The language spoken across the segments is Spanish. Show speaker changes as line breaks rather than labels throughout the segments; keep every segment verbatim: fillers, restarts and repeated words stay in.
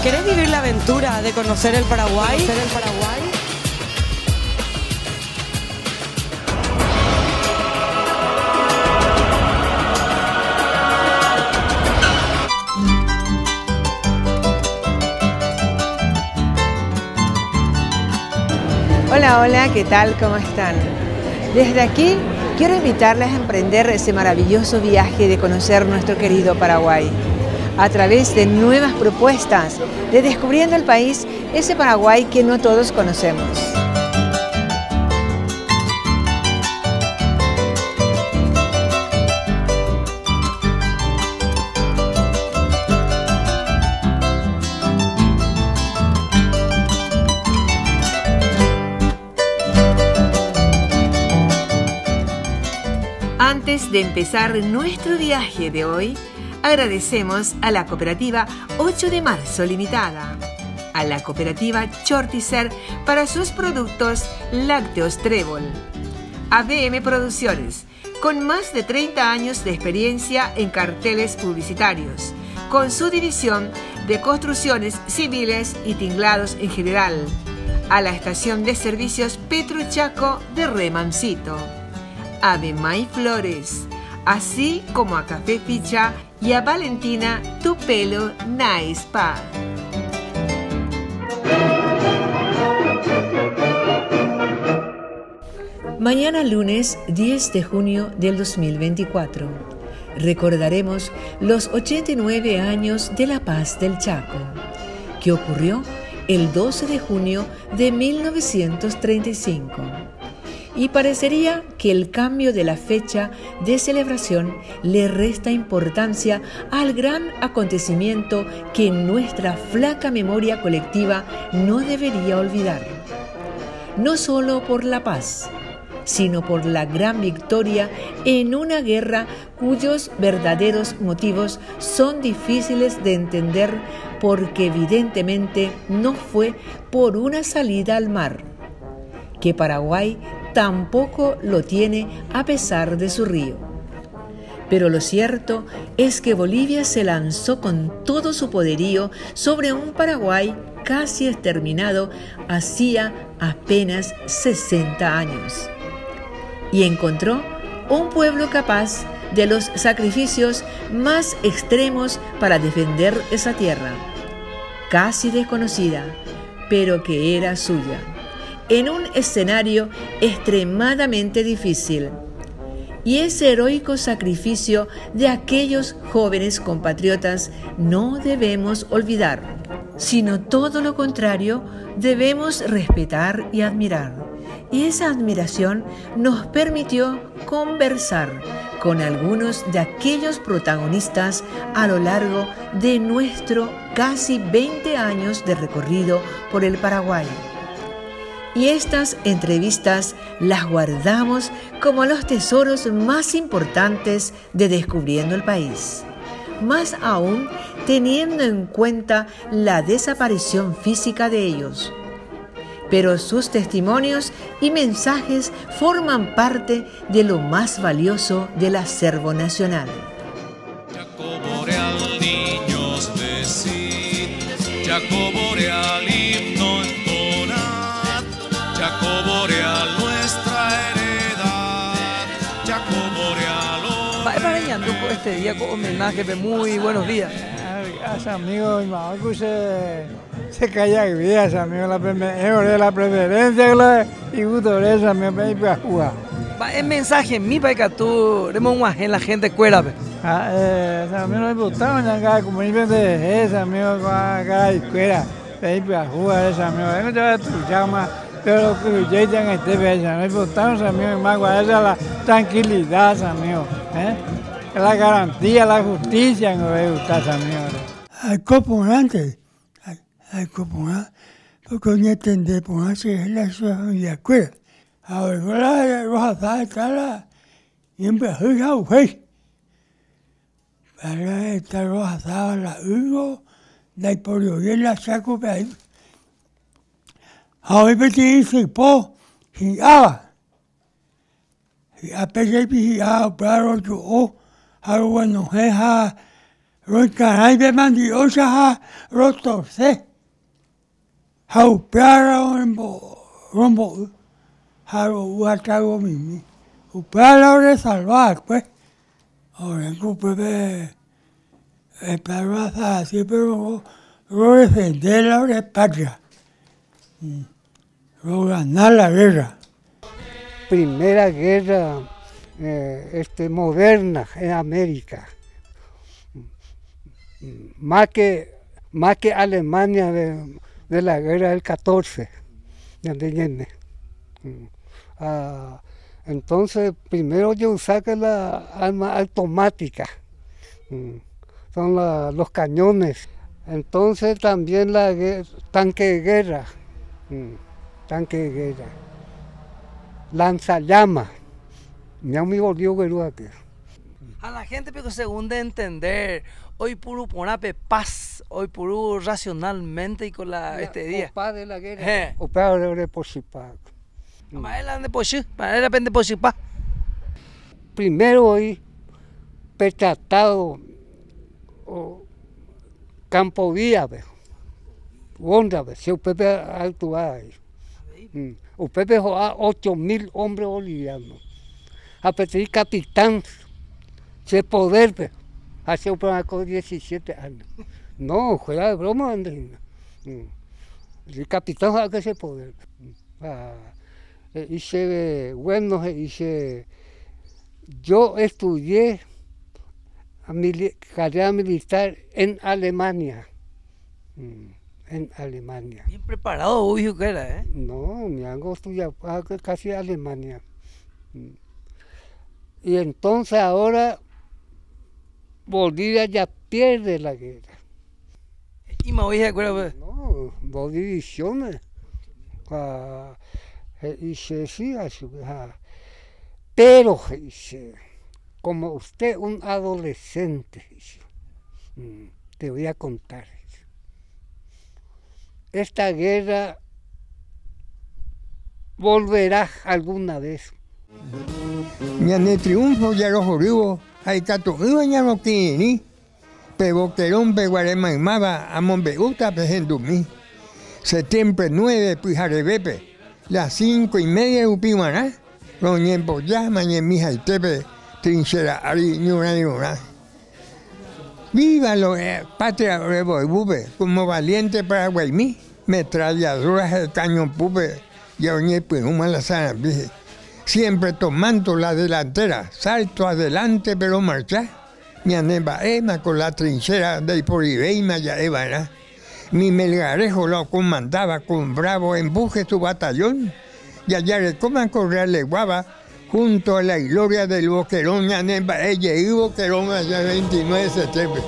¿Querés vivir la aventura de conocer el Paraguay? ¿Conocer el Paraguay?
Hola, hola, ¿qué tal? ¿Cómo están? Desde aquí quiero invitarles a emprender ese maravilloso viaje de conocer nuestro querido Paraguay a través de nuevas propuestas, de descubriendo el país, ese Paraguay que no todos conocemos. Antes de empezar nuestro viaje de hoy, agradecemos a la cooperativa ocho de marzo Limitada, a la cooperativa Chortizer para sus productos lácteos Trébol, a B M Producciones, con más de treinta años de experiencia en carteles publicitarios, con su división de construcciones civiles y tinglados en general, a la estación de servicios Petrochaco de Remancito, a Bemay Flores, así como a Café Ficha y a Valentina Tu Pelo Nice Spa. Mañana lunes diez de junio del dos mil veinticuatro recordaremos los ochenta y nueve años de la Paz del Chaco, que ocurrió el doce de junio de mil novecientos treinta y cinco. Y parecería que el cambio de la fecha de celebración le resta importancia al gran acontecimiento que nuestra flaca memoria colectiva no debería olvidar. No solo por la paz, sino por la gran victoria en una guerra cuyos verdaderos motivos son difíciles de entender, porque evidentemente no fue por una salida al mar, que Paraguay tampoco lo tiene a pesar de su río. Pero lo cierto es que Bolivia se lanzó con todo su poderío sobre un Paraguay casi exterminado hacía apenas sesenta años. Y encontró un pueblo capaz de los sacrificios más extremos para defender esa tierra, casi desconocida, pero que era suya, en un escenario extremadamente difícil. Y ese heroico sacrificio de aquellos jóvenes compatriotas no debemos olvidar, sino todo lo contrario, debemos respetar y admirar. Y esa admiración nos permitió conversar con algunos de aquellos protagonistas a lo largo de nuestro casi veinte años de recorrido por el Paraguay. Y estas entrevistas las guardamos como los tesoros más importantes de Descubriendo el País. Más aún teniendo en cuenta la desaparición física de ellos. Pero sus testimonios y mensajes forman parte de lo más valioso del acervo nacional.
Chaco Boreal, niños decid, Chaco Boreal, himno entonad, Chaco Boreal, nuestra heredad, Chaco Boreal.
Va parañando por este día con homenaje de muy buenos días.
Gracias, amigo, y Marco se se calla que vías, amigo, la preferencia, la preferencia y gusto de esa, amigo, para jugar.
Va el mensaje mi para que tú remo en la gente cuela.
Ah, eh, amigo, no me gustaba ya como iba de esa, amigo, acá escuela, para jugar esa, amigo, no te va a escuchar más, pero que yo ya en este vez, no me gustaba, amigo, más esa la tranquilidad, amigo, eh, la garantía, la justicia, no me gusta, amigo.
Al componente. Al componer, porque no entender por hacer la ciudad de escuela. Ahora los asaltos y empezó a usar. Para estar los asaltos la uno, la polio y la saco para ahí. Ahora me dice po, y ah, y a pesar de que ah, claro yo, algo bueno es a Los canales de mandiosa rotorse. Haupera rombo rombo. Haro uatago mimi. Upera de salvar pues. Ahora que el perro así pero lo defender la patria. Lo ganar la guerra.
Primera guerra eh, este, moderna en América. Más que, más que Alemania de, de la guerra del catorce. ¿Entiendes? Ah, entonces, primero yo saqué la arma automática. Son la, los cañones. Entonces también la tanque de guerra. Tanque de guerra. Lanzallamas. Mi amigo Diego Guerúaque.
A la gente, pero según de entender, hoy puro ponape paz, hoy puro racionalmente y con la, este día.
Opa de la guerra. Opa de la posipa. Primero hoy, petratado, campo vía, onda, se upepe actuar. Upepe joa ocho mil hombres bolivianos. A pedir capitán, se poder, hace un programa con diecisiete años. No, juega de broma, Andrina. El capitán joa que se poder. Ah, hice, bueno, hice, yo estudié carrera militar en Alemania. En Alemania.
Bien preparado, uy, ¿qué era, eh?
No, mi hago estudiar casi Alemania. Y entonces ahora Bolivia ya pierde la guerra.
¿Y me voy a acuerdo?
No, dos divisiones. Uh, y se sí, uh, pero dice, como usted un adolescente, dice, te voy a contar. Esta guerra volverá alguna vez.
Ya en el triunfo ya los jodidos, hay cato, ya no tiene, pero que el hombre guaremaimaba a Monbeguta, presentumi. Septiembre nueve, Pijarebepe, las cinco y media de Upimaná, Roñembo ya, Mañemija y Tepe, Trinchera, Ari, Ñura, Ñura. Viva los eh, patria revolvupe, como valiente paraguaymí, metralladoras del cañón pupe, y oñe pinuma la sana, siempre tomando la delantera, salto adelante pero marcha, mi aneba ema con la trinchera de Iporibeima ya evana. Mi Melgarejo lo comandaba con bravo empuje su batallón, y allá le coman correr le guava, junto a la gloria del Boquerón, ya nemba ella y Boquerón allá el veintinueve de septiembre.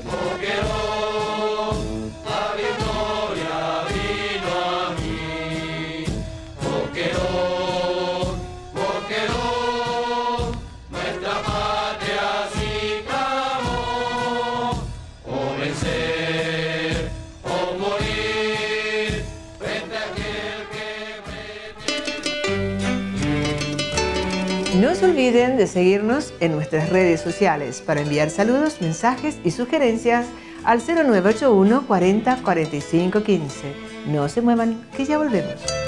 No se olviden de seguirnos en nuestras redes sociales para enviar saludos, mensajes y sugerencias al cero nueve ocho uno cuarenta cuarenta y cinco quince. No se muevan, que ya volvemos.